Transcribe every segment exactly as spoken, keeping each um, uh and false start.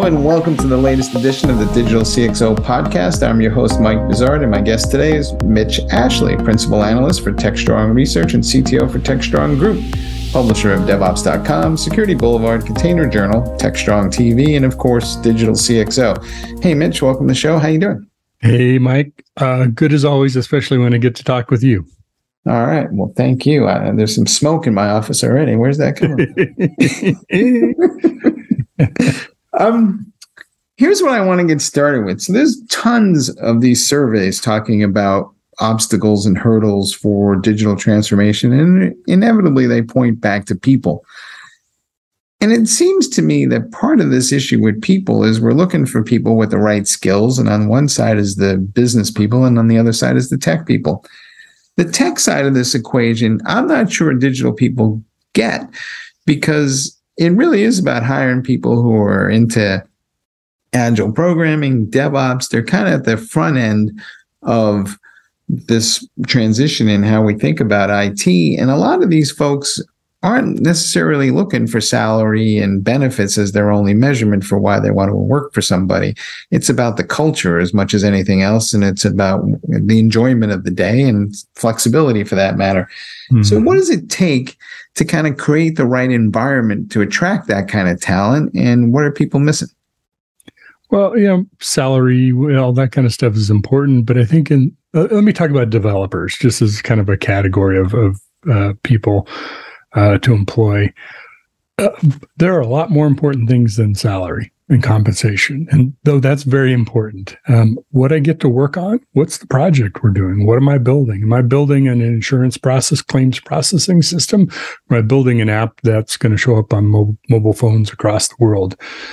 and welcome to the latest edition of the Digital C X O podcast. I'm your host, Mike Vizard, and my guest today is Mitch Ashley, Principal Analyst for TechStrong Research and C T O for TechStrong Group, publisher of DevOps dot com, Security Boulevard, Container Journal, TechStrong T V, and of course, Digital C X O. Hey, Mitch, welcome to the show. How you doing? Hey, Mike. Uh, good as always, especially when I get to talk with you. All right. Well, thank you. Uh, there's some smoke in my office already. Where's that coming from? um, here's what I want to get started with. So there's tons of these surveys talking about obstacles and hurdles for digital transformation, and inevitably they point back to people. And it seems to me that part of this issue with people is we're looking for people with the right skills. And on one side is the business people, and on the other side is the tech people. The tech side of this equation, I'm not sure digital people get, because it really is about hiring people who are into agile programming, DevOps. They're kind of at the front end of this transition in how we think about I T. And a lot of these folks aren't necessarily looking for salary and benefits as their only measurement for why they want to work for somebody. It's about the culture as much as anything else, and it's about the enjoyment of the day and flexibility for that matter. Mm-hmm. So what does it take to kind of create the right environment to attract that kind of talent, and what are people missing? Well, you know, salary, all that kind of stuff is important, but I think in, uh, let me talk about developers just as kind of a category of, of uh, people Uh, to employ. Uh, there are a lot more important things than salary and compensation. And though that's very important, um, what I get to work on, what's the project we're doing? What am I building? Am I building an insurance process, claims processing system? Am I building an app that's going to show up on mo- mobile phones across the world?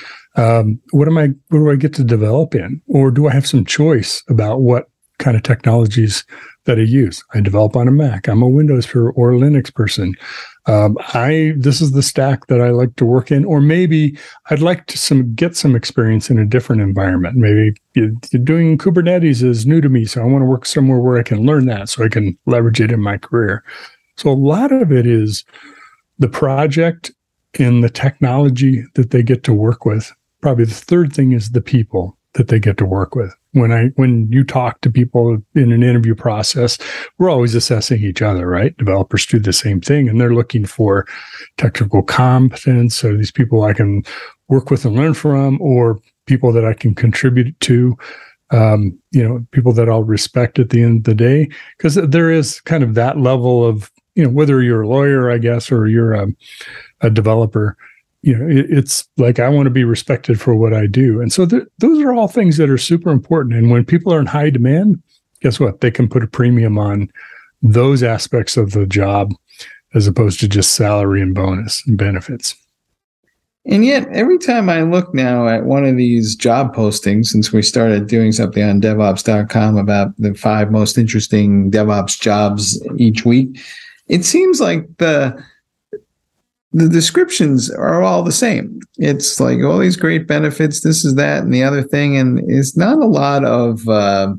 Um, what am I, what do I get to develop in? Or do I have some choice about what kind of technologies that I use? I develop on a Mac. I'm a Windows per, or Linux person. Um, I this is the stack that I like to work in, or maybe I'd like to some get some experience in a different environment. Maybe you, you're doing Kubernetes is new to me, so I want to work somewhere where I can learn that, so I can leverage it in my career. So a lot of it is the project and the technology that they get to work with. Probably the third thing is the people that they get to work with. When I when you talk to people in an interview process, we're always assessing each other, right? Developers do the same thing, and they're looking for technical competence. So these people I can work with and learn from, or people that I can contribute to, um, you know, people that I'll respect at the end of the day. Because there is kind of that level of, you know, whether you're a lawyer, I guess, or you're a, a developer, you know, it, it's like, I want to be respected for what I do. And so th- those are all things that are super important. And when people are in high demand, guess what? They can put a premium on those aspects of the job as opposed to just salary and bonus and benefits. And yet, every time I look now at one of these job postings, since we started doing something on DevOps dot com about the five most interesting DevOps jobs each week, it seems like the the descriptions are all the same. It's like all these great benefits, this is that, and the other thing. And it's not a lot of uh,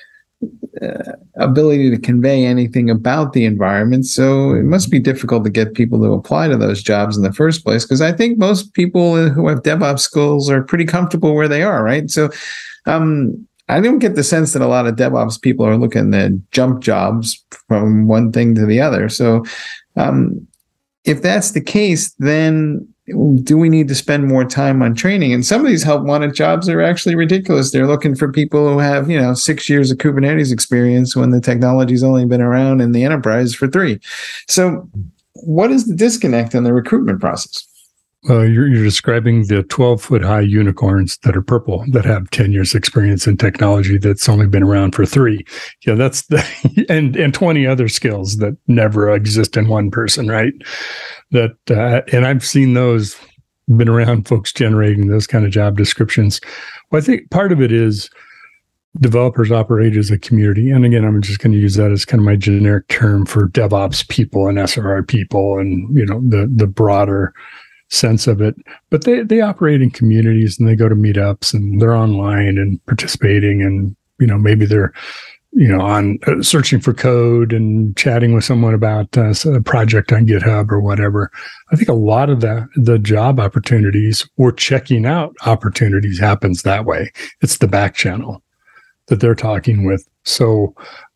uh, ability to convey anything about the environment. So it must be difficult to get people to apply to those jobs in the first place, because I think most people who have DevOps skills are pretty comfortable where they are, right? So um, I don't get the sense that a lot of DevOps people are looking to jump jobs from one thing to the other. So um, if that's the case, then do we need to spend more time on training? And some of these help wanted jobs are actually ridiculous. They're looking for people who have, you know, six years of Kubernetes experience when the technology's only been around in the enterprise for three. So what is the disconnect in the recruitment process? Well, you're, you're describing the twelve-foot high unicorns that are purple that have ten years experience in technology that's only been around for three. Yeah, that's the and and twenty other skills that never exist in one person, right? That uh, and I've seen those, been around folks generating those kind of job descriptions. Well, I think part of it is developers operate as a community. And again, I'm just going to use that as kind of my generic term for DevOps people and S R R people and, you know, the the broader sense of it. But they they operate in communities, and they go to meetups, and they're online and participating, and, you know, maybe they're you know, on uh, searching for code and chatting with someone about uh, a project on GitHub or whatever. I think a lot of the, the job opportunities or checking out opportunities happens that way. It's the back channel that they're talking with. So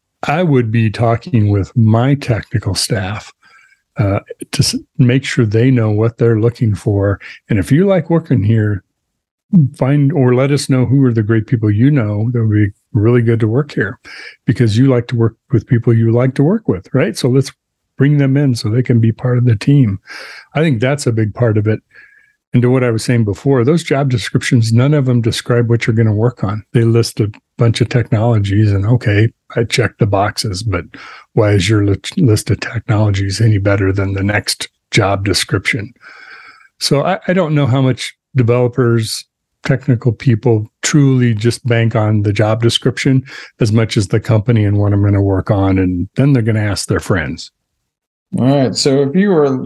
I would be talking with my technical staff uh, to s- make sure they know what they're looking for. And if you like working here, find or let us know who are the great people you know that would be really good to work here, because you like to work with people you like to work with, right? So let's bring them in so they can be part of the team. I think that's a big part of it. And to what I was saying before, those job descriptions, none of them describe what you're going to work on. They list a bunch of technologies and okay, I checked the boxes, but why is your list of technologies any better than the next job description? So I, I don't know how much developers, technical people truly just bank on the job description as much as the company and what I'm going to work on. And then they're going to ask their friends. All right. So if you were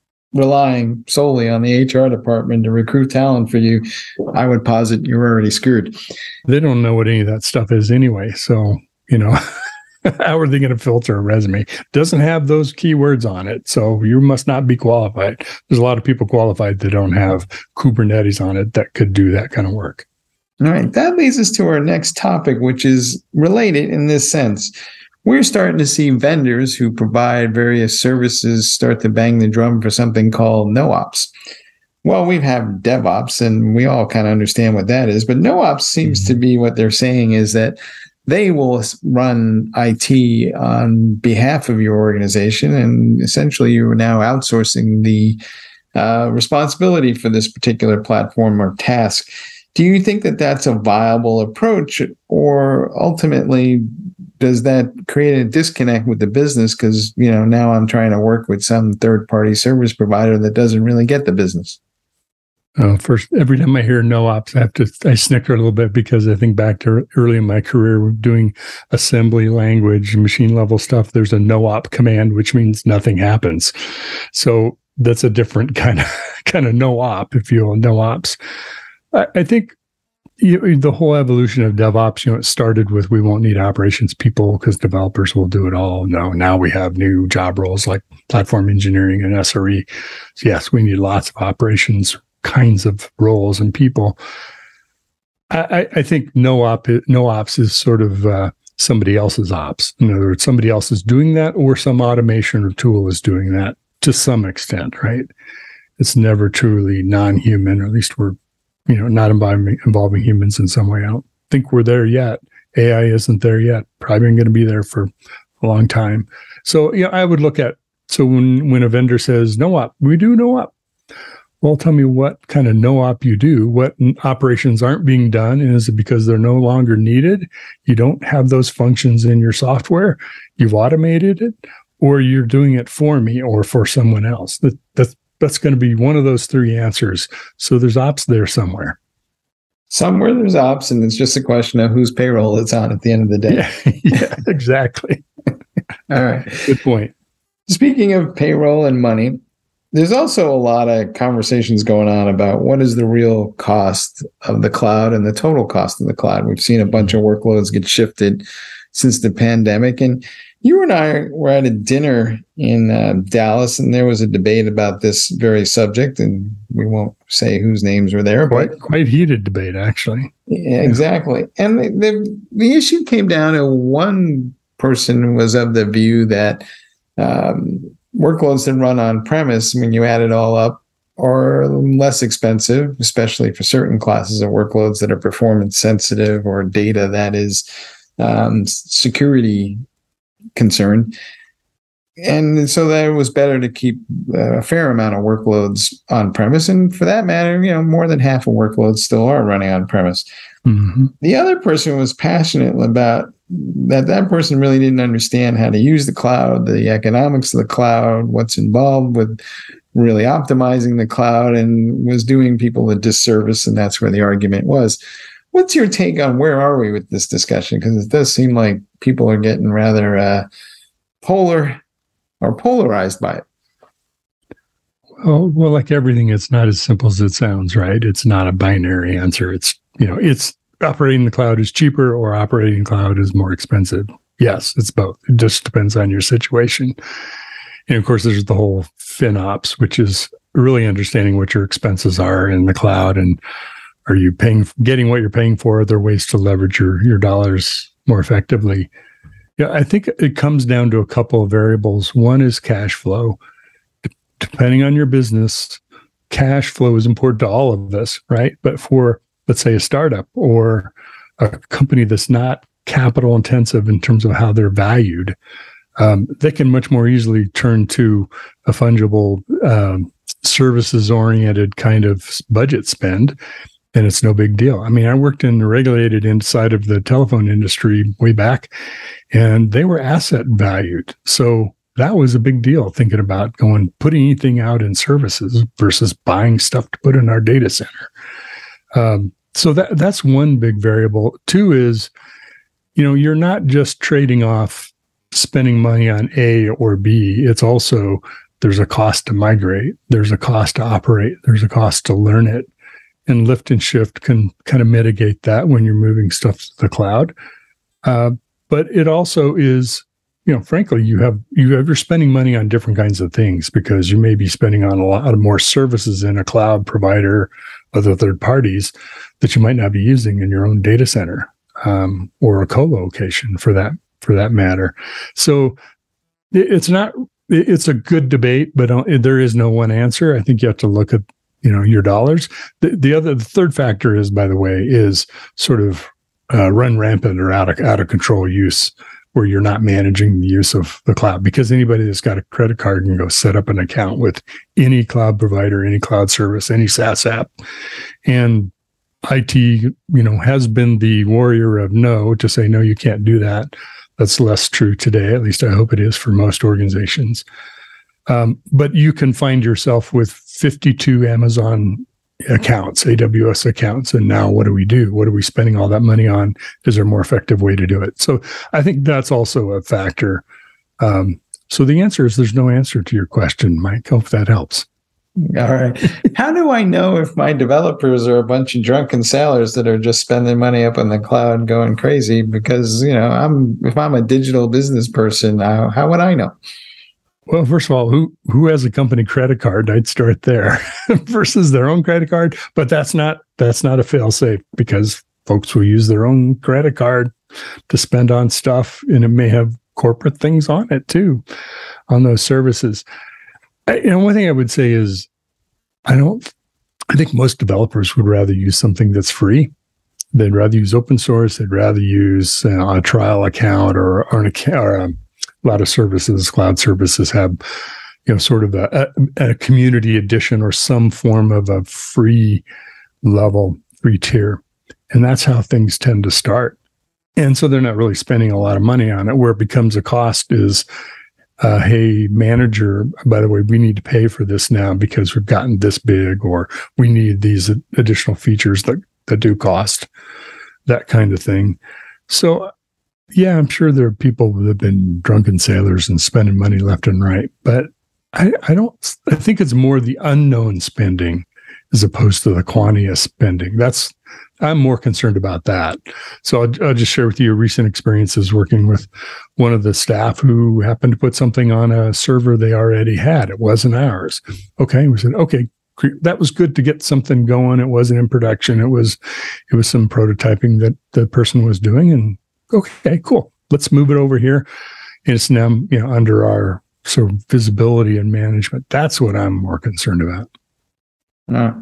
relying solely on the H R department to recruit talent for you, I would posit you're already screwed. They don't know what any of that stuff is anyway. So, you know, how are they going to filter a resume? Doesn't have those keywords on it. So you must not be qualified. There's a lot of people qualified that don't have Kubernetes on it that could do that kind of work. All right. That leads us to our next topic, which is related in this sense. We're starting to see vendors who provide various services start to bang the drum for something called NoOps. Well, we have DevOps, and we all kind of understand what that is. But NoOps seems mm-hmm. to be what they're saying is that they will run I T on behalf of your organization, and essentially you are now outsourcing the uh, responsibility for this particular platform or task. Do you think that that's a viable approach, or ultimately does that create a disconnect with the business? Because, you know, now I'm trying to work with some third-party service provider that doesn't really get the business. Uh, first, every time I hear NoOps, I have to I snicker a little bit, because I think back to early in my career doing assembly language, machine level stuff. There's a NoOp command, which means nothing happens. So that's a different kind of kind of NoOp, if you will, NoOps. I, I think you know, the whole evolution of DevOps, you know, it started with we won't need operations people because developers will do it all. No, now we have new job roles like platform engineering and S R E. So yes, we need lots of operations kinds of roles and people. I, I think NoOp, NoOps is sort of uh, somebody else's ops. In other words, somebody else is doing that, or some automation or tool is doing that to some extent, right? It's never truly non-human, or at least we're, you know, not involving, involving humans in some way. I don't think we're there yet. A I isn't there yet. Probably going to be there for a long time. So, you know, I would look at, so when, when a vendor says NoOp, we do NoOp. Well, tell me what kind of NoOp you do. What operations aren't being done? And is it because they're no longer needed? You don't have those functions in your software. You've automated it, or you're doing it for me or for someone else. That, that's that's going to be one of those three answers. So there's ops there somewhere. Somewhere there's ops, and it's just a question of whose payroll it's on at the end of the day. Yeah, yeah, exactly. All right. Good point. Speaking of payroll and money, there's also a lot of conversations going on about what is the real cost of the cloud and the total cost of the cloud. We've seen a bunch of workloads get shifted since the pandemic. And you and I were at a dinner in uh, Dallas, and there was a debate about this very subject. And we won't say whose names were there. Quite, but quite heated debate, actually. Yeah, exactly. And the, the, the issue came down to one person was of the view that um, workloads that run on premise, when you add it all up, are less expensive, especially for certain classes of workloads that are performance sensitive or data that is um, security concerned. And so that it was better to keep a fair amount of workloads on premise. And for that matter, you know, more than half of workloads still are running on premise. Mm-hmm. The other person was passionate about that. That person really didn't understand how to use the cloud, the economics of the cloud, what's involved with really optimizing the cloud, and was doing people a disservice. And that's where the argument was. What's your take on where are we with this discussion? Because it does seem like people are getting rather uh, polar or polarized by it. Well, well, like everything, it's not as simple as it sounds, right? It's not a binary answer. It's, you know, it's operating the cloud is cheaper or operating cloud is more expensive. Yes, it's both. It just depends on your situation. And of course, there's the whole FinOps, which is really understanding what your expenses are in the cloud, and are you paying, getting what you're paying for? Are there ways to leverage your your dollars more effectively? Yeah, I think it comes down to a couple of variables. One is cash flow. Depending on your business, cash flow is important to all of us, right? But for, let's say, a startup or a company that's not capital intensive in terms of how they're valued, um, they can much more easily turn to a fungible, um, services-oriented kind of budget spend, and it's no big deal. I mean, I worked in the regulated inside of the telephone industry way back, and they were asset valued. So that was a big deal, thinking about going, putting anything out in services versus buying stuff to put in our data center. Um, so that that's one big variable. Two is, you know, you're not just trading off spending money on A or B. It's also, there's a cost to migrate. There's a cost to operate. There's a cost to learn it. And lift and shift can kind of mitigate that when you're moving stuff to the cloud. Uh, but it also is, you know, frankly, you have, you have, you're spending money on different kinds of things, because you may be spending on a lot of more services in a cloud provider, other third parties that you might not be using in your own data center, um, or a co-location for that, for that matter. So it, it's not, it, it's a good debate, but there is no one answer. I think you have to look at, you know, your dollars. The, the other, the third factor is, by the way, is sort of uh, run rampant or out of, out of control use, where you're not managing the use of the cloud, because anybody that's got a credit card can go set up an account with any cloud provider, any cloud service, any SaaS app. And I T, you know, has been the warrior of no, to say, no, you can't do that. That's less true today. At least I hope it is for most organizations. Um, but you can find yourself with fifty-two Amazon accounts, A W S accounts. And now what do we do? What are we spending all that money on? Is there a more effective way to do it? So I think that's also a factor. Um, so the answer is, there's no answer to your question, Mike. Hope that helps. All right. How do I know if my developers are a bunch of drunken sailors that are just spending money up on the cloud going crazy? Because, you know, I'm, if I'm a digital business person, how, how would I know? Well, first of all, who who has a company credit card? I'd start there versus their own credit card. But that's not that's not a fail-safe, because folks will use their own credit card to spend on stuff, and it may have corporate things on it too, on those services. I, you know, one thing I would say is, I don't. I think most developers would rather use something that's free. They'd rather use open source. They'd rather use uh, a trial account or or an account. Or a, A lot of services, cloud services, have, you know, sort of a, a, a community edition or some form of a free level, free tier. And that's how things tend to start. And so they're not really spending a lot of money on it. Where it becomes a cost is, uh, hey, manager, by the way, we need to pay for this now because we've gotten this big, or we need these additional features that, that do cost, that kind of thing. So, yeah, I'm sure there are people that have been drunken sailors and spending money left and right, but I, I don't, I think it's more the unknown spending as opposed to the quantity of spending. That's, I'm more concerned about that. So I'll, I'll just share with you recent experiences working with one of the staff who happened to put something on a server they already had. It wasn't ours. Okay. We said, okay, that was good to get something going. It wasn't in production. It was, it was some prototyping that the person was doing, and okay, cool. Let's move it over here. And it's now, you know, under our sort of visibility and management. That's what I'm more concerned about. Uh,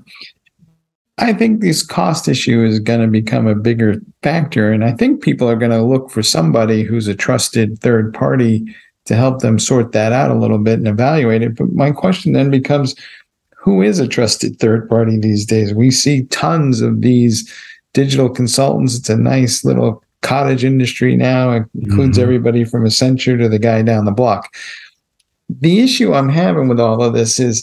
I think this cost issue is going to become a bigger factor. And I think people are going to look for somebody who's a trusted third party to help them sort that out a little bit and evaluate it. But my question then becomes, who is a trusted third party these days? We see tons of these digital consultants. It's a nice little cottage industry now. It includes mm-hmm. everybody from Accenture to the guy down the block. The issue I'm having with all of this is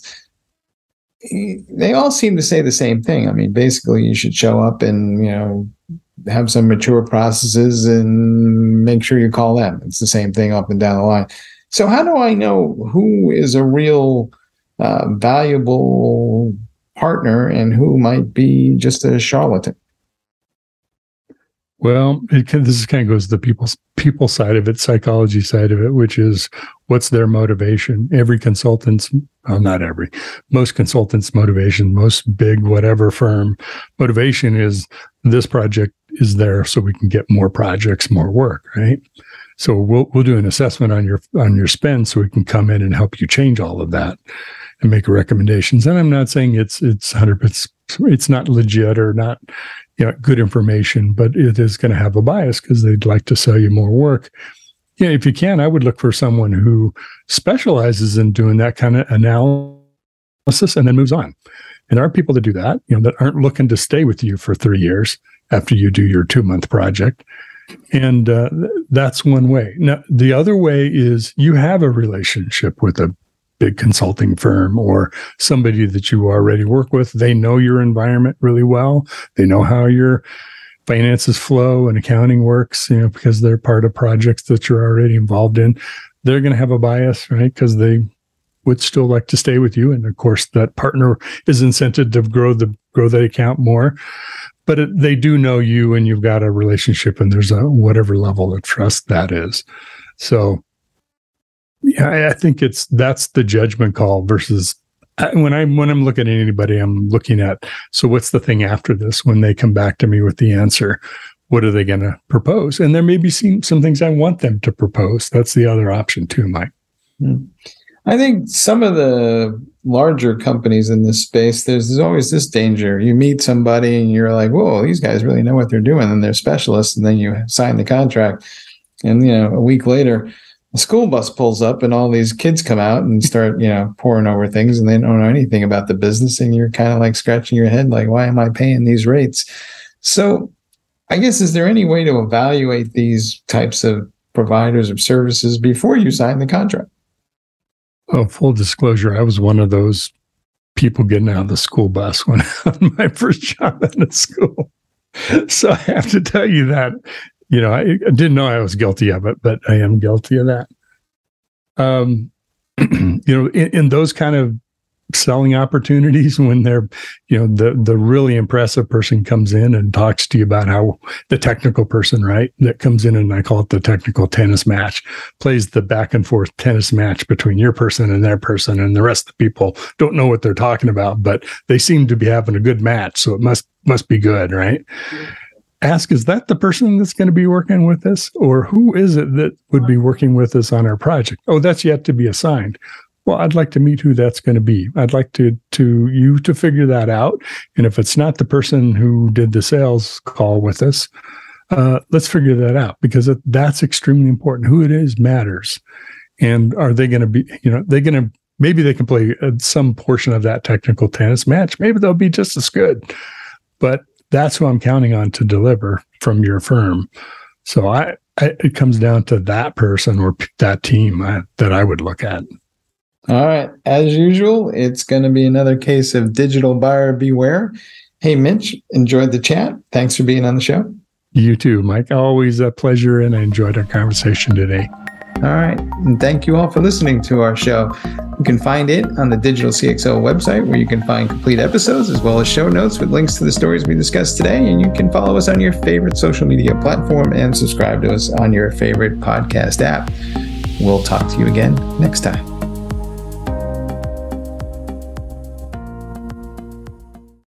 they all seem to say the same thing. I mean, basically, you should show up and, you know, have some mature processes and make sure you call them. It's the same thing up and down the line. So how do I know who is a real uh, valuable partner and who might be just a charlatan? Well, it can, this kind of goes to the people people side of it, psychology side of it, which is what's their motivation. Every consultant's, well, not every, most consultants' motivation, most big whatever firm motivation is this project is there so we can get more projects, more work, right? So we'll we'll do an assessment on your on your spend so we can come in and help you change all of that and make recommendations. And I'm not saying it's it's one hundred percent, it's not legit or not, you know, good information, but it is going to have a bias because they'd like to sell you more work. Yeah, if you can, I would look for someone who specializes in doing that kind of analysis and then moves on. And there are people that do that, you know, that aren't looking to stay with you for three years after you do your two-month project. And uh, that's one way. Now, the other way is you have a relationship with a big consulting firm or somebody that you already work with. They know your environment really well. They know how your finances flow and accounting works, you know, because they're part of projects that you're already involved in. They're going to have a bias, right? Because they would still like to stay with you. And of course, that partner is incented to grow the grow the account more. But it, they do know you and you've got a relationship and there's a whatever level of trust that is. So yeah, I, I think it's that's the judgment call versus I, when I'm when I'm looking at anybody, I'm looking at, so what's the thing after this? When they come back to me with the answer, what are they going to propose? And there may be some, some things I want them to propose. That's the other option too, Mike. Hmm. I think some of the larger companies in this space, there's, there's always this danger. You meet somebody and you're like, whoa, these guys really know what they're doing. And they're specialists. And then you sign the contract. And, you know, a week later, a school bus pulls up and all these kids come out and start, you know, pouring over things and they don't know anything about the business. And you're kind of like scratching your head, like, why am I paying these rates? So I guess, is there any way to evaluate these types of providers of services before you sign the contract? Oh, full disclosure, I was one of those people getting out of the school bus when on my first job in the school. So I have to tell you that, you know, I, I didn't know I was guilty of it, but I am guilty of that. Um, you know, in, in those kind of selling opportunities, when they're, you know, the the really impressive person comes in and talks to you about how the technical person, right, that comes in, and I call it the technical tennis match, plays the back and forth tennis match between your person and their person, and the rest of the people don't know what they're talking about, but they seem to be having a good match, so it must must be good, right? Yeah. Ask, is that the person that's going to be working with us, or who is it that would be working with us on our project? Oh, that's yet to be assigned. Well, I'd like to meet who that's going to be. I'd like to to you to figure that out. And if it's not the person who did the sales call with us, uh, let's figure that out, because it, that's extremely important. Who it is matters. And are they going to be, you know, they're going to, maybe they can play uh, some portion of that technical tennis match. Maybe they'll be just as good. But that's who I'm counting on to deliver from your firm. So I, I it comes down to that person or p- that team I, that I would look at. All right. As usual, it's going to be another case of digital buyer beware. Hey, Mitch, enjoyed the chat. Thanks for being on the show. You too, Mike. Always a pleasure, and I enjoyed our conversation today. All right. And thank you all for listening to our show. You can find it on the Digital C X O website, where you can find complete episodes as well as show notes with links to the stories we discussed today. And you can follow us on your favorite social media platform and subscribe to us on your favorite podcast app. We'll talk to you again next time.